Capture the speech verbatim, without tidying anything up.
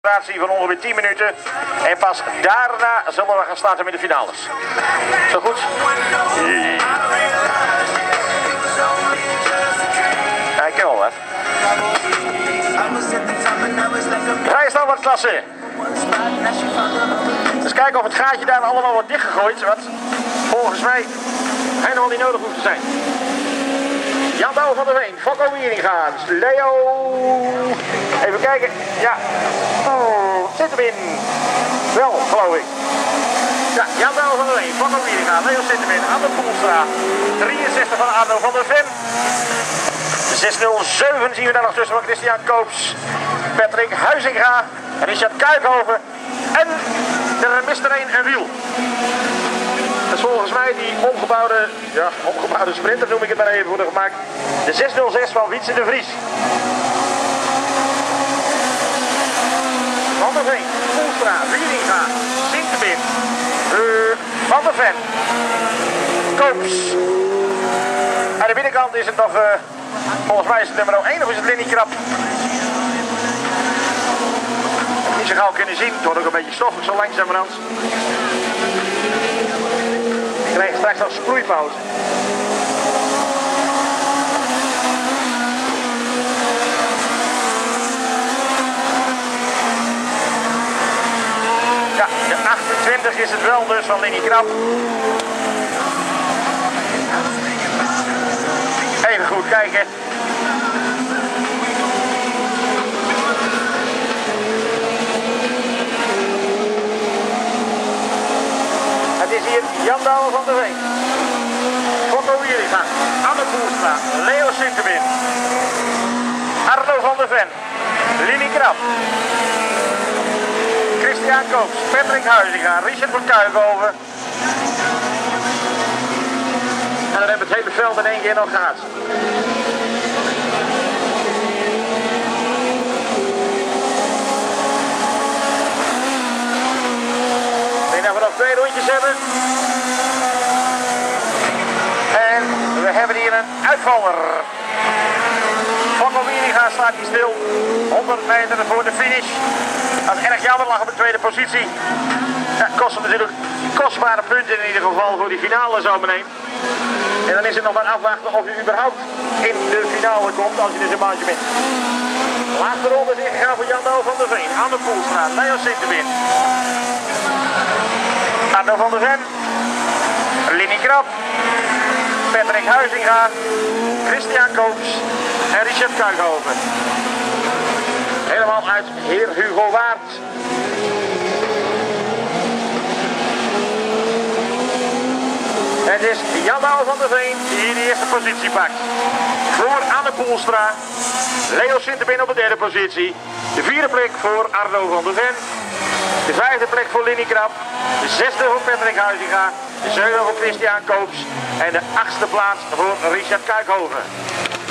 Van ongeveer tien minuten en pas daarna zullen we gaan starten met de finales. Zo goed? Ja, ik ken wel wat. Rijstandardklasse. Dus kijken of het gaatje daar allemaal wordt dichtgegooid, wat volgens mij helemaal niet nodig hoeft te zijn. Jan Douwe van der Veen, Fokko Wieringa, Leo. Even kijken. Ja. Oh, zit hem in. Wel, geloof ik. Ja, Jan Douwe van der Veen, Fokko Wieringa, Leo zit hem in. Anne Poelstra. drieënzestig van Arno van der Ven. zes nul zeven zien we daar nog tussen van Christian Koops. Patrick Huizinga. Richard Kuikhoven. En er mist er een, een wiel. Dat is volgens mij die omgebouwde, ja, omgebouwde sprinter noem ik het maar even voor de gemaakt. De zes nul zes van Wietse de Vries. Van der Veen, Poelstra, Wieringa, Sinterbin, uh, Van der Ven, Koops. Aan de binnenkant is het nog, uh, volgens mij is het nummer één of is het Lenny Krap? Niet zo gauw kunnen zien, het wordt ook een beetje stoffig zo langzamerhand. Ik krijg straks nog sproeipauze. Ja, de achtentwintig is het wel dus van Lenny Krap. Even goed kijken. Het is hier Jan Douwe van der Veen, Fokko Wieringa, Anne Poelstra, Leo Sinterbin, Arno van der Ven, Lenny Krap, Christian Koops, Patrick Huizinga, Richard van Kuikhoven. En dan hebben we het hele veld in één keer nog gehad. Ik denk dat we nog twee rondjes hebben. En we hebben hier een uitvaller. Fokko Wieringa staat hier stil. honderd meter voor de finish. Dat is erg jammer, lag op de tweede positie. Dat kost hem natuurlijk kostbare punten in ieder geval voor die finale zometeen. En dan is het nog maar afwachten of u überhaupt in de finale komt als je dus een maandje bent. De laatste ronde is ingegaan voor Jan Douwe van der Veen, Anne Poelstra, Leo Sinterbin, Arno van der Ven, Lenny Krap, Patrick Huizinga, Christian Koops en Richard Kuikhoven. Helemaal uit Heer Hugo Waard. Het is Jan Douwe van der Veen die hier de eerste positie pakt. Voor Anne Poelstra. Leo Sinterbin op de derde positie. De vierde plek voor Arno van der Ven. De vijfde plek voor Lenny Krap. De zesde voor Patrick Huizinga. De zevende voor Christian Koops. En de achtste plaats voor Richard Kuikhoven.